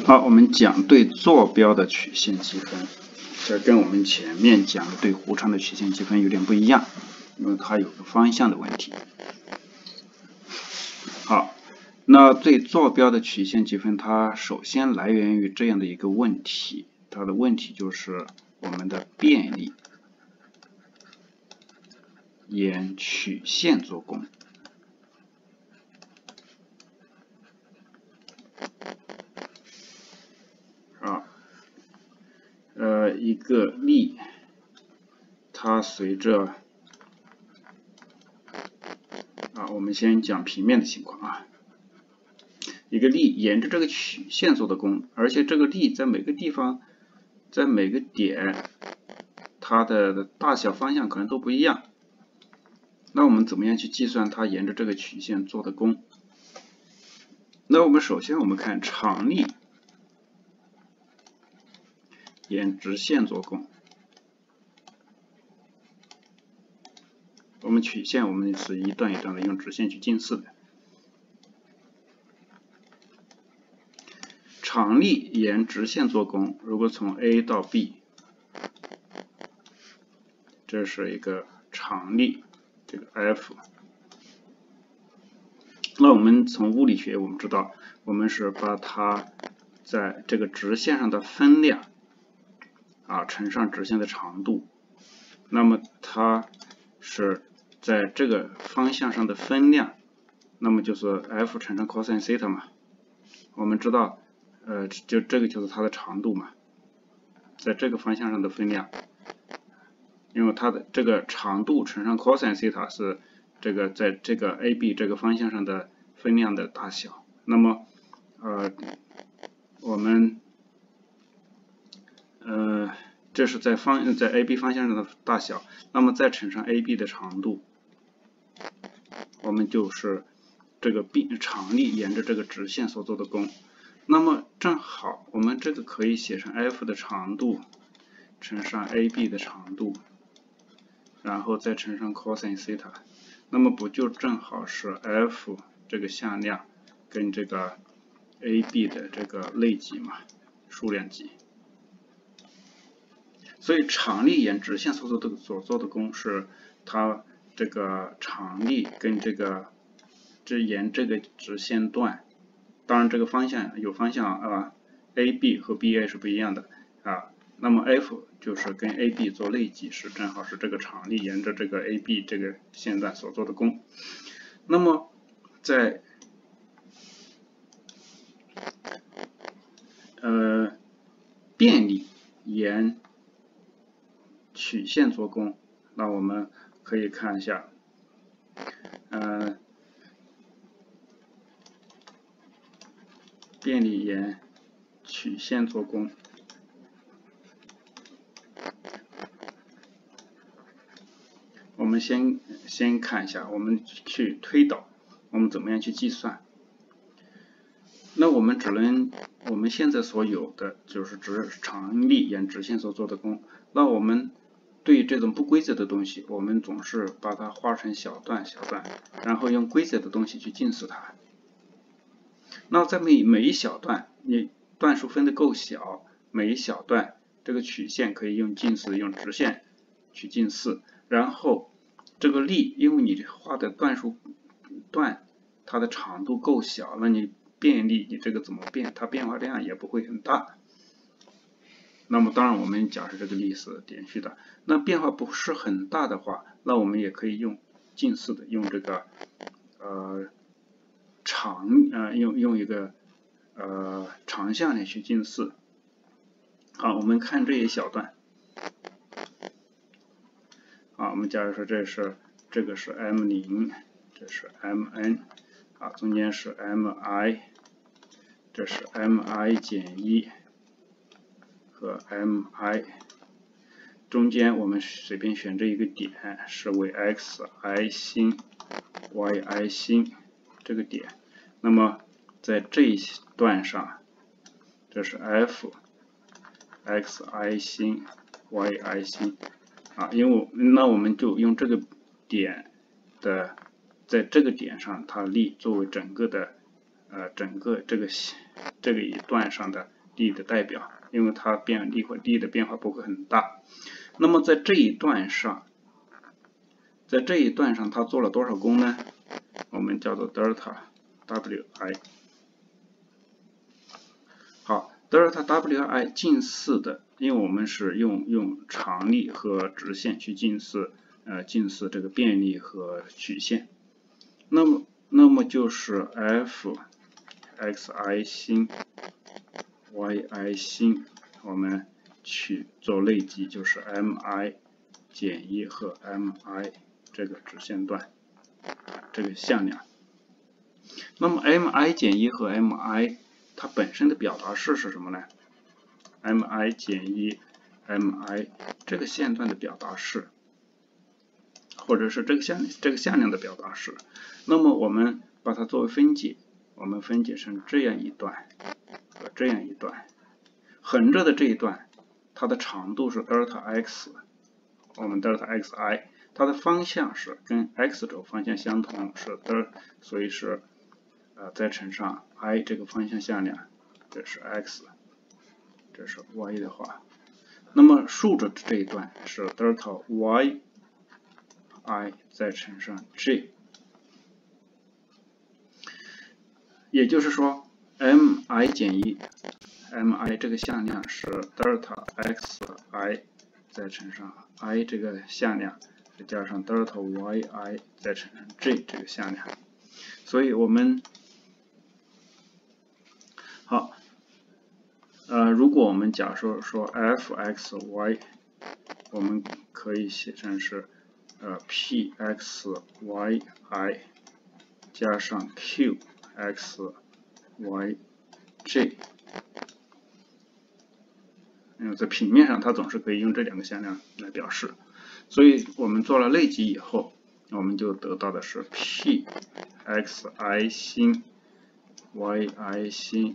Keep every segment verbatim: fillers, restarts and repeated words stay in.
好，我们讲对坐标的曲线积分，这跟我们前面讲的对弧长的曲线积分有点不一样，因为它有个方向的问题。好，那对坐标的曲线积分，它首先来源于这样的一个问题，它的问题就是我们的便利沿曲线做功。呃，一个力，它随着啊，我们先讲平面的情况啊，一个力沿着这个曲线做的功，而且这个力在每个地方，在每个点，它的大小方向可能都不一样。那我们怎么样去计算它沿着这个曲线做的功？那我们首先我们看常力沿直线做功。我们曲线我们是一段一段的用直线去近似的。常力沿直线做功，如果从 A 到 B， 这是一个常力，这个 F。那我们从物理学我们知道，我们是把它在这个直线上的分量啊乘上直线的长度，那么它是在这个方向上的分量，那么就是 F 乘上 cosine theta 嘛。我们知道，呃，就这个就是它的长度嘛，在这个方向上的分量，因为它的这个长度乘上 cosine theta 是这个在这个 A B 这个方向上的分量的大小。那么，呃，我们呃这是在方在 A B 方向上的大小，那么再乘上 A B 的长度，我们就是这个 B 常力沿着这个直线所做的功。那么正好我们这个可以写成 F 的长度乘上 A B 的长度，然后再乘上 cosine theta， 那么不就正好是 F 这个向量跟这个 A B 的这个类积嘛，数量积。所以常力沿直线所做的所做的功是它这个常力跟这个这沿这个直线段，当然这个方向有方向啊 ，A B 和 B A 是不一样的啊。那么 F 就是跟 A B 做类积，是正好是这个常力沿着这个 A B 这个线段所做的功。那么在呃便利沿曲线做功，那我们可以看一下，呃，便利沿曲线做功。我们先先看一下，我们去推导，我们怎么样去计算？那我们只能，我们现在所有的就是指常力沿直线所做的功。那我们对这种不规则的东西，我们总是把它画成小段小段，然后用规则的东西去近似它。那在每每一小段，你段数分的够小，每一小段这个曲线可以用近似，用直线去近似。然后这个力，因为你画的段数段它的长度够小，那你便利你这个怎么变，它变化量也不会很大。那么当然我们假设这个力是连续的，那变化不是很大的话，那我们也可以用近似的，用这个呃长呃用用一个呃长项链去近似。好，我们看这一小段。啊，我们假如说这是这个是 M 零， 这是 M N， 啊，中间是 M I， 这是 M I 减一和 M I， 中间我们随便选这一个点是为 X I 星 Y I 星这个点。那么在这一段上，这是 F X I 星 Y I 星。啊，因为那我们就用这个点的，在这个点上，它力作为整个的呃整个这个这个一段上的 d 的代表，因为它变离或 d 的变化不会很大。那么在这一段上，在这一段上它做了多少功呢？我们叫做 delta wi。好 ，delta wi 近似的，因为我们是用用常例和直线去近似，呃，近似这个便利和曲线。那么，那么就是 f xi 星 yi 星，我们去做类积，就是 mi 减一和 mi 这个直线段，这个向量。那么 mi 减一和 mi 它本身的表达式是什么呢 ？mi 减一 mi 这个线段的表达式，或者是这个向这个向量的表达式。那么我们把它作为分解，我们分解成这样一段和这样一段。横着的这一段，它的长度是 delta x， 我们 delta xi， 它的方向是跟 x 轴方向相同，是 delta， 所以是呃再乘上 i 这个方向向量，这是 x， 这是 y 的话，那么竖着这一段是 delta y i 再乘上 j， 也就是说 mi 减一 mi 这个向量是 delta xi 再乘上 i 这个向量，再加上 delta yi 再乘上 j 这个向量。所以我们好，呃，如果我们假设说 f(x,y) 我们可以写成是呃 p(x,y, i) 加上 q(x, y, j)。嗯，在平面上它总是可以用这两个向量来表示，所以我们做了类积以后，我们就得到的是 p(xi 星 yi 星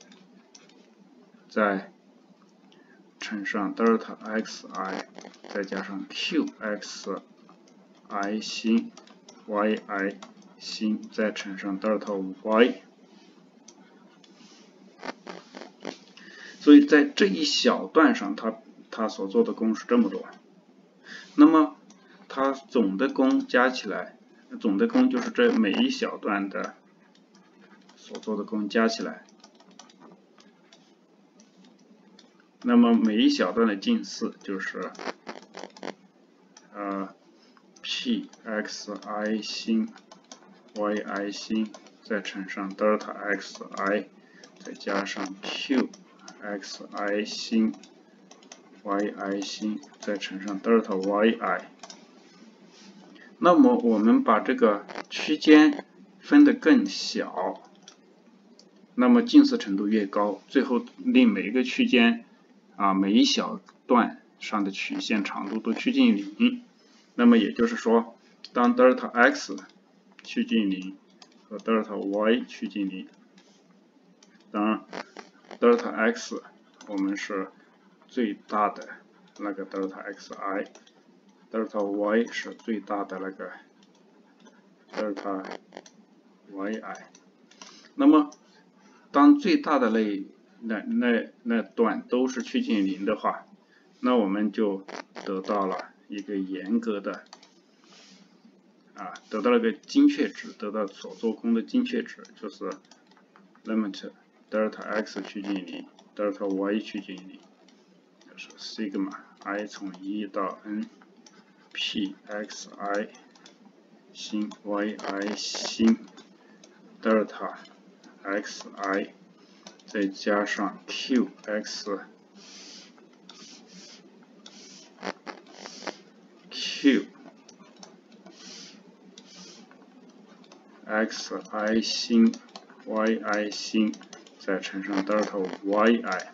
再乘上 delta xi 再加上 qxi 星 yi 星再乘上 delta y。所以在这一小段上，它它所做的功是这么多。那么它总的功加起来，总的功就是这每一小段的所做的功加起来。那么每一小段的近似就是呃 pxi 星 yi 星再乘上 delta xi 再加上 qxi 星 yi 星再乘上 delta yi。那么我们把这个区间分得更小，那么近似程度越高，最后令每一个区间啊每一小段上的曲线长度都趋近零。那么也就是说，当 delta x 趋近零和 delta y 趋近零，当然 delta x 我们是最大的那个 delta xi，delta y 是最大的那个 delta yi。那么当最大的那那那那段都是趋近零的话，那我们就得到了一个严格的啊，得到了个精确值，得到所做功的精确值，就是 limit delta x 趋近零 ，delta y 趋近零，就是 sigma i 从一到 n pxi 星 yi 星 delta xi 再加上 qx q xi 星 yi 星再乘上 delta yi。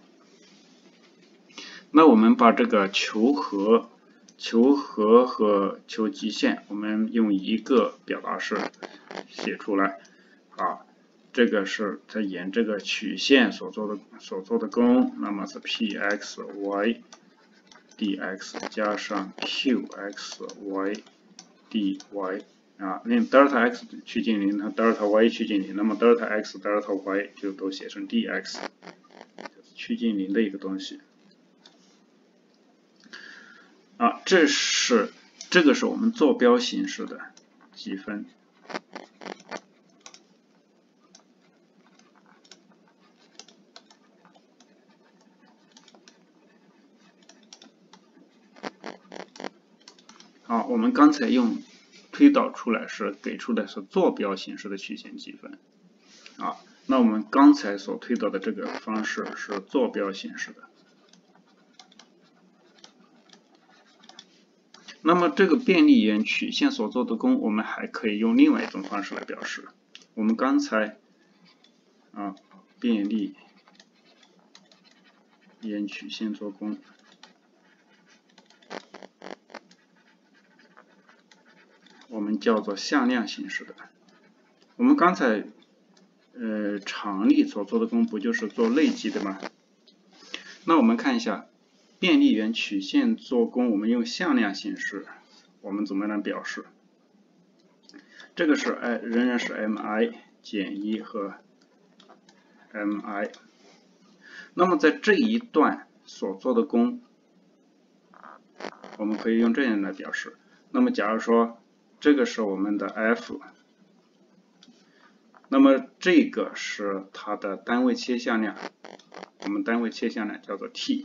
那我们把这个求和、求和和求极限，我们用一个表达式写出来啊。这个是在沿这个曲线所做的所做的功，那么是 pxy dx 加上 qxy dy 啊，令 delta x 趋近零和 delta y 趋近零，那么 delta x delta y 就都写成 dx， 就是趋近零的一个东西。啊，这是这个是我们坐标形式的积分。好，我们刚才用推导出来是给出的是坐标形式的曲线积分。啊，那我们刚才所推导的这个方式是坐标形式的。那么这个便利圆曲线所做的功，我们还可以用另外一种方式来表示。我们刚才啊，便利圆曲线做功，我们叫做向量形式的。我们刚才呃常例所做的功不就是做累积的吗？那我们看一下。便利圆曲线做功，我们用向量形式，我们怎么来表示？这个是哎，仍然是 mi 减一和 mi。那么在这一段所做的功，我们可以用这样来表示。那么假如说这个是我们的 f， 那么这个是它的单位切向量，我们单位切向量叫做 t。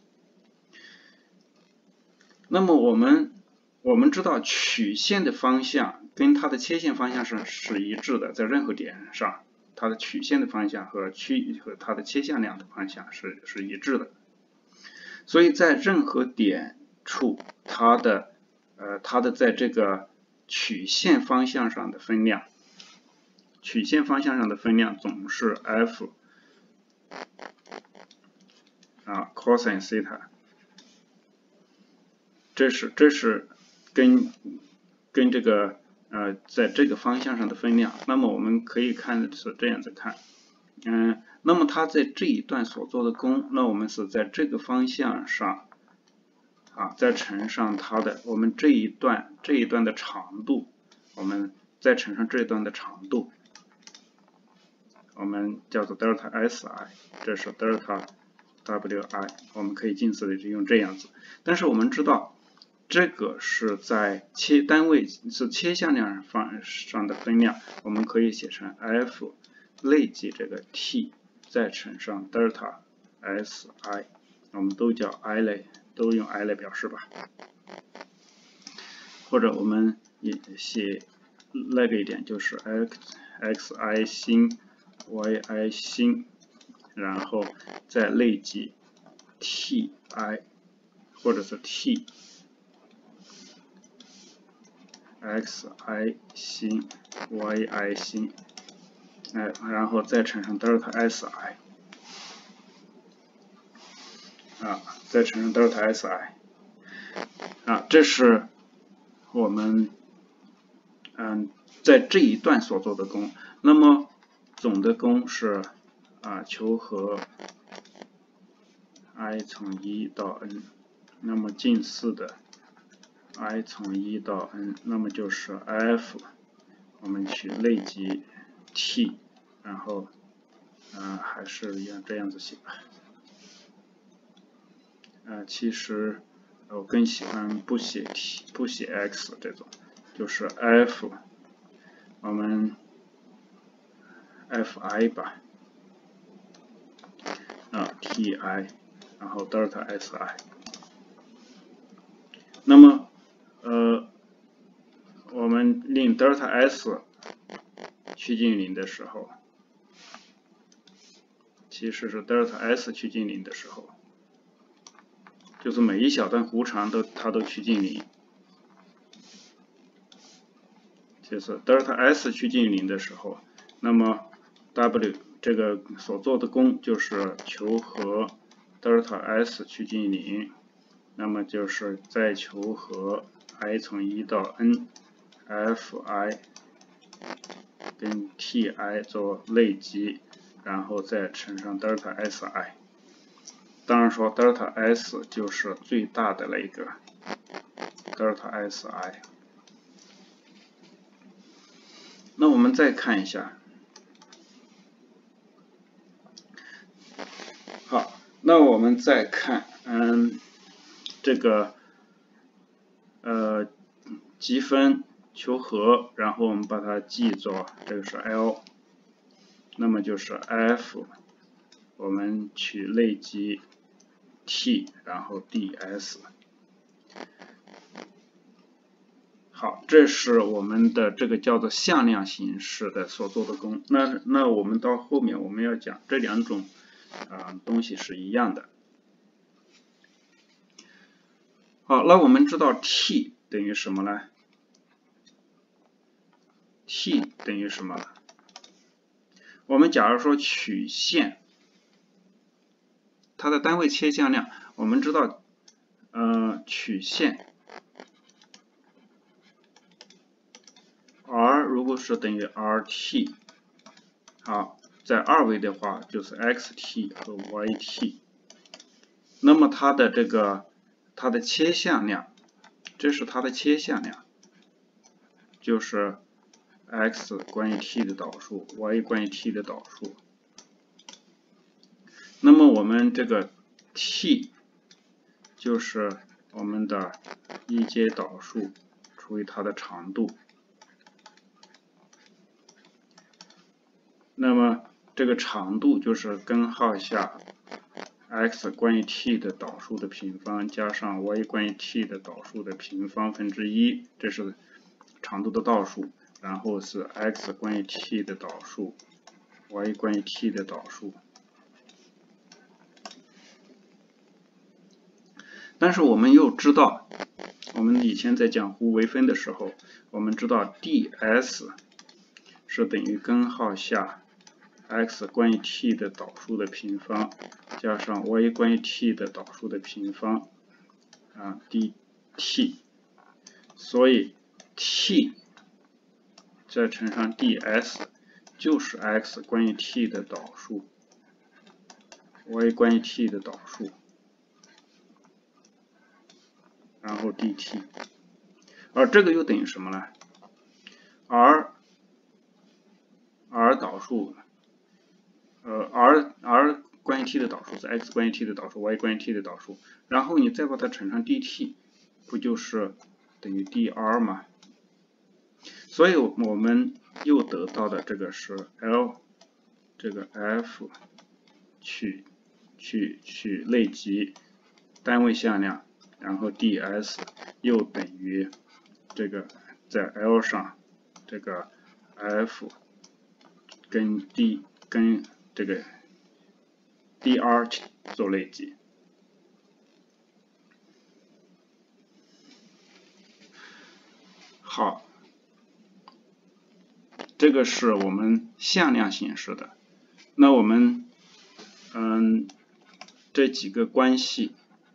那么我们我们知道曲线的方向跟它的切线方向是是一致的，在任何点上，它的曲线的方向和曲和它的切向量的方向是是一致的。所以在任何点处，它的呃它的在这个曲线方向上的分量，曲线方向上的分量总是 f 啊 cosine theta。这是这是跟跟这个呃在这个方向上的分量。那么我们可以看是这样子看，嗯，那么它在这一段所做的功，那我们是在这个方向上啊，再乘上它的我们这一段这一段的长度，我们再乘上这一段的长度，我们叫做 delta si， 这是 delta wi， 我们可以近似的就用这样子。但是我们知道。这个是在切单位是切向量方上的分量，我们可以写成 f 累计这个 t 再乘上 delta si， 我们都叫 i 类，都用 i 来表示吧。或者我们也写那个一点，就是 x xi 星 yi 星，然后再累计 ti 或者是 t。xi 星 yi 星，哎，然后再乘上 delta si， 啊，再乘上 delta si， 啊，这是我们嗯在这一段所做的功。那么总的功是啊求和 i 从一到 n， 那么近似的。i 从一到 n， 那么就是 f， 我们取累积 t， 然后呃还是一样这样子写吧。呃，其实我更喜欢不写 t 不写 x 这种，就是 f， 我们 fi 吧，啊 ti， 然后 delta si， 那么呃。我们令 delta s 趋近零的时候，其实是 delta s 趋近零的时候，就是每一小段弧长都它都趋近零，就是 delta s 趋近零的时候，那么 w 这个所做的功就是求和 delta s 趋近零，那么就是再求和 i 从一到 n。fi 跟 ti 做累积，然后再乘上 delta si。当然说 delta s 就是最大的那个 delta si。那我们再看一下，好， 那我们再看，嗯，这个呃积分求和，然后我们把它记作这个是 L， 那么就是 F， 我们取类积 T， 然后 ds。好，这是我们的这个叫做向量形式的所做的功。那那我们到后面我们要讲这两种啊、呃、东西是一样的。好，那我们知道 t 等于什么呢 ？t 等于什么？我们假如说曲线，它的单位切向量，我们知道，呃，曲线 r 如果是等于 rt， 好，在二维的话就是 xt 和 yt， 那么它的这个它的切向量，这是它的切向量，就是 x 关于 t 的导数 ，y 关于 t 的导数。那么我们这个 t 就是我们的一阶导数除以它的长度。那么这个长度就是根号下 x 关于 t 的导数的平方加上 y 关于 t 的导数的平方分之一，这是长度的倒数，然后是 x 关于 t 的导数 y 关于 t 的导数。但是我们又知道，我们以前在讲弧微分的时候，我们知道 ds 是等于根号下 x 关于 t 的导数的平方加上 y 关于 t 的导数的平方啊 dt， 所以 t 再乘上 ds 就是 x 关于 t 的导数 y 关于 t 的导数，然后 dt， 而这个又等于什么呢？ r r 导数，呃 r r 关于 t 的导数是 x 关于 t 的导数 y 关于 t 的导数，然后你再把它乘上 dt， 不就是等于 dr 吗？所以我们又得到的这个是 L 这个 F 取取取类积单位向量，然后 ds 又等于这个在 L 上这个 F 跟 D 跟这个 dr 做类积。好，这个是我们向量形式的。那我们嗯这几个关系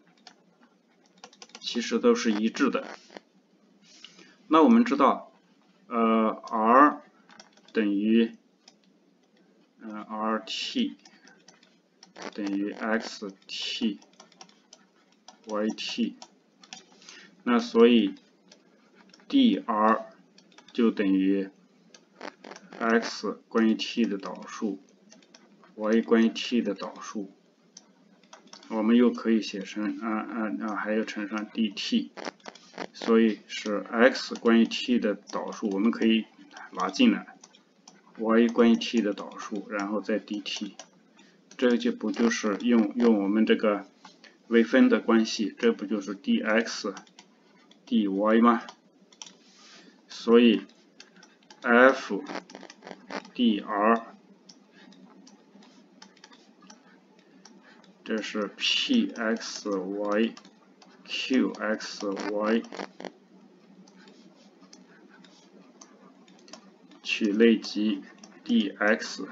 其实都是一致的。那我们知道，呃 r 等于呃 rt 等于 xt yt， 那所以 dr 就等于 x 关于 t 的导数 y 关于 t 的导数，我们又可以写成啊啊啊还要乘上 dt， 所以是 x 关于 t 的导数，我们可以拿进来 y 关于 t 的导数，然后再 dt， 这就不就是用用我们这个微分的关系，这不就是 dx dy 吗？所以 f dr 这是 pxy qxy 取类积 dx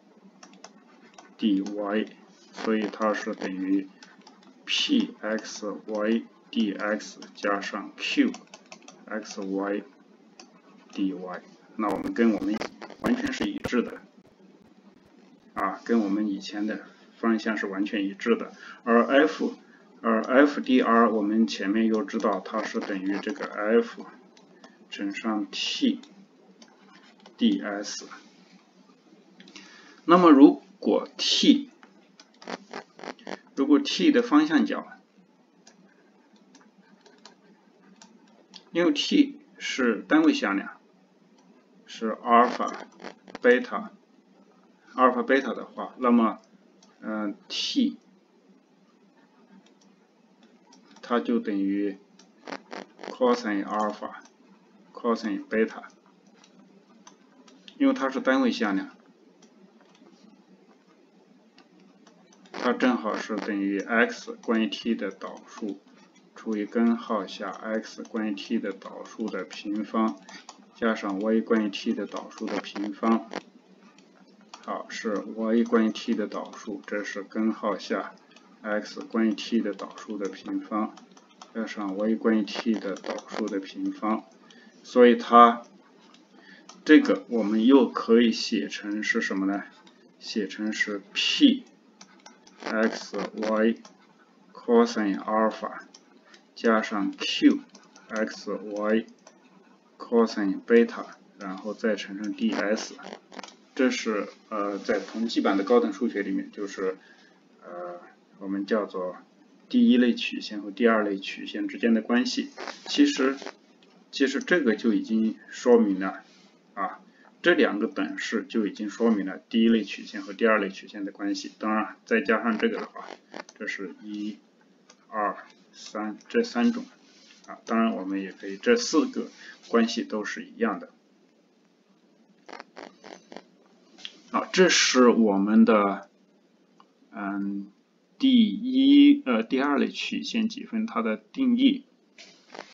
dy， 所以它是等于 pxy dx 加上 qxy dy， 那我们跟我们完全是一致的啊，跟我们以前的方向是完全一致的。而 f 而 f dr 我们前面又知道它是等于这个 f 乘上 t ds。那么如果 t 如果果 t 的方向角，因为 t 是单位向量，是阿尔法、贝塔、阿尔法、贝塔的话，那么，嗯、呃、t 它就等于 cosine 阿尔法 cosine 贝塔，因为它是单位向量，它正好是等于 x 关于 t 的导数除以根号下 x 关于 t 的导数的平方加上 y 关于 t 的导数的平方。好，是 y 关于 t 的导数，这是根号下 x 关于 t 的导数的平方加上 y 关于 t 的导数的平方，所以它这个我们又可以写成是什么呢？写成是 p x y cosine 阿尔法加上 q x y cosine 贝塔，然后再乘上 ds。这是呃在同济版的高等数学里面，就是呃我们叫做第一类曲线和第二类曲线之间的关系。其实其实这个就已经说明了啊，这两个等式就已经说明了第一类曲线和第二类曲线的关系。当然再加上这个的话，这是一、二、三这三种啊，当然我们也可以这四个关系都是一样的。好，这是我们的嗯第一呃第二类曲线积分它的定义。